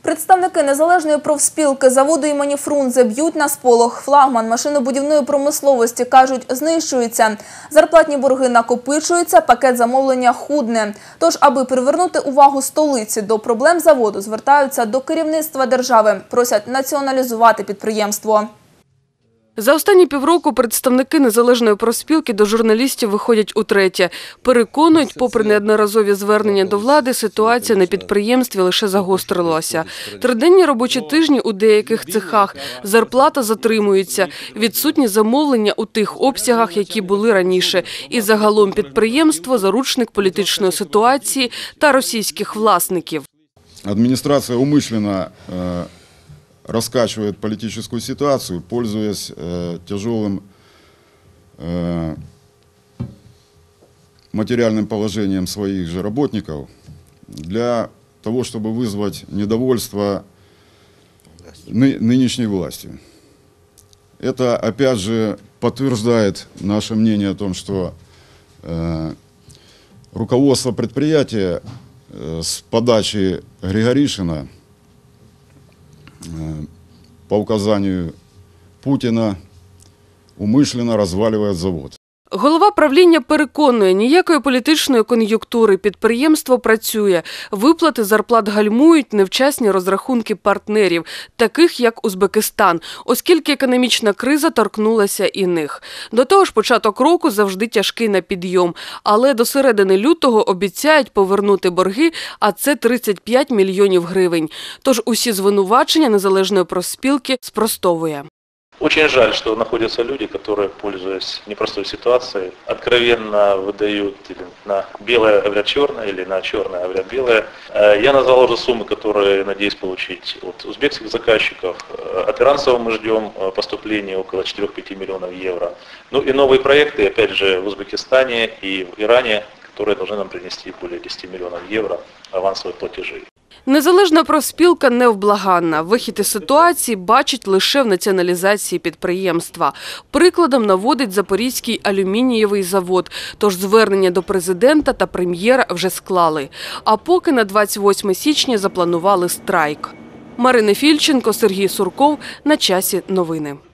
Представники незалежної профспілки заводу імені Фрунзе б'ють на сполох. Флагман машинобудівної промисловості, кажуть, знищується. Зарплатні борги накопичуються, пакет замовлення худне. Тож, аби привернути увагу столиці до проблем заводу, звертаються до керівництва держави. Просять націоналізувати підприємство. За останні півроку представники незалежної профспілки до журналістів виходять утретє. Переконують, попри неодноразові звернення до влади, ситуація на підприємстві лише загострилася. Триденні робочі тижні у деяких цехах, зарплата затримується, відсутні замовлення у тих обсягах, які були раніше. І загалом підприємство – заручник політичної ситуації та російських власників. Администрация умышленно раскачивает политическую ситуацию, пользуясь тяжелым материальным положением своих же работников для того, чтобы вызвать недовольство нынешней властью. Это, опять же, подтверждает наше мнение о том, что руководство предприятия с подачи Григоришина по указанию Путина умышленно разваливает завод. Голова правління переконує, ніякої політичної кон'юнктури, підприємство працює, виплати зарплат гальмують, невчасні розрахунки партнерів, таких як Узбекистан, оскільки економічна криза торкнулася і них. До того ж, початок року завжди тяжкий на підйом, але до середини лютого обіцяють повернути борги, а це 35 мільйонів гривень. Тож усі звинувачення незалежної профспілки спростовує. Очень жаль, что находятся люди, которые, пользуясь непростой ситуацией, откровенно выдают или на белое говорят черное, или на черное говорят белое. Я назвал уже суммы, которые надеюсь получить от узбекских заказчиков. От иранцев мы ждем поступления около 4-5 миллионов евро. Ну и новые проекты, опять же, в Узбекистане и в Иране, которые должны нам принести более 10 миллионов евро авансовых платежей. Незалежна профспілка невблаганна. Вихід із ситуації бачить лише в націоналізації підприємства. Прикладом наводить Запорізький алюмінієвий завод. Тож звернення до президента та прем'єра вже склали. А поки на 28 січня запланували страйк. Марина Фільченко, Сергій Сурков. На часі новини.